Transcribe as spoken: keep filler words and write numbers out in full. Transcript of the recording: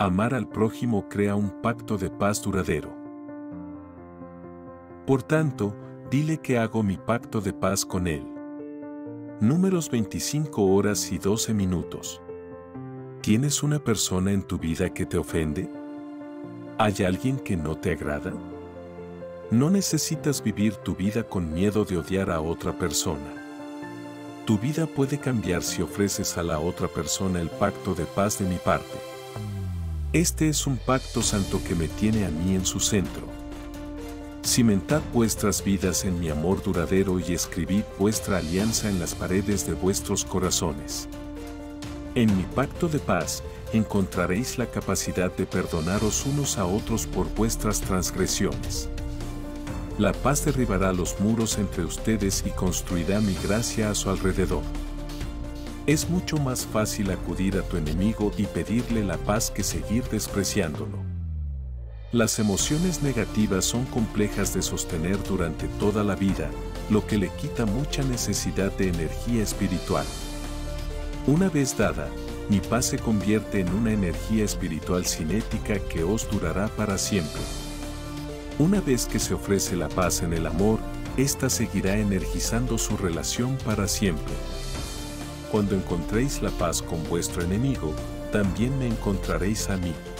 Amar al prójimo crea un pacto de paz duradero. Por tanto, dile que hago mi pacto de paz con él. Números veinticinco horas y doce minutos. ¿Tienes una persona en tu vida que te ofende? ¿Hay alguien que no te agrada? No necesitas vivir tu vida con miedo de odiar a otra persona. Tu vida puede cambiar si ofreces a la otra persona el pacto de paz de mi parte. Este es un pacto santo que me tiene a mí en su centro. Cimentad vuestras vidas en mi amor duradero y escribid vuestra alianza en las paredes de vuestros corazones. En mi pacto de paz, encontraréis la capacidad de perdonaros unos a otros por vuestras transgresiones. La paz derribará los muros entre ustedes y construirá mi gracia a su alrededor. Es mucho más fácil acudir a tu enemigo y pedirle la paz que seguir despreciándolo. Las emociones negativas son complejas de sostener durante toda la vida, lo que le quita mucha necesidad de energía espiritual. Una vez dada, mi paz se convierte en una energía espiritual cinética que os durará para siempre. Una vez que se ofrece la paz en el amor, ésta seguirá energizando su relación para siempre. Cuando encontréis la paz con vuestro enemigo, también me encontraréis a mí.